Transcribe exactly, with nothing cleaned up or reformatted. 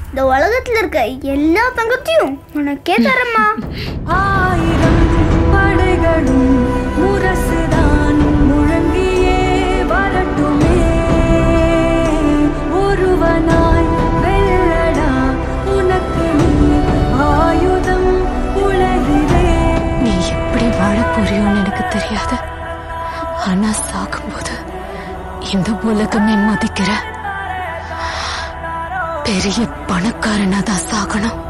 இந்த உலகத்துல இருக்க எல்லா தங்கத்தையும் உனக்கே தரமா. ஆயிரம் படைகளும் முரசுதான் முழங்கியே வரட்டுமே, ஒருவனாய் வெல்லடா உனக்கு நீ ஆயுதம் உலகிலே. நீ எப்படி வாழ போறியோன்னு எனக்கு தெரியாது, ஆனா சாகும்போது இந்த உலகமே மதிக்கிற பெரிய பணக்காரனா தான் சாகணும்.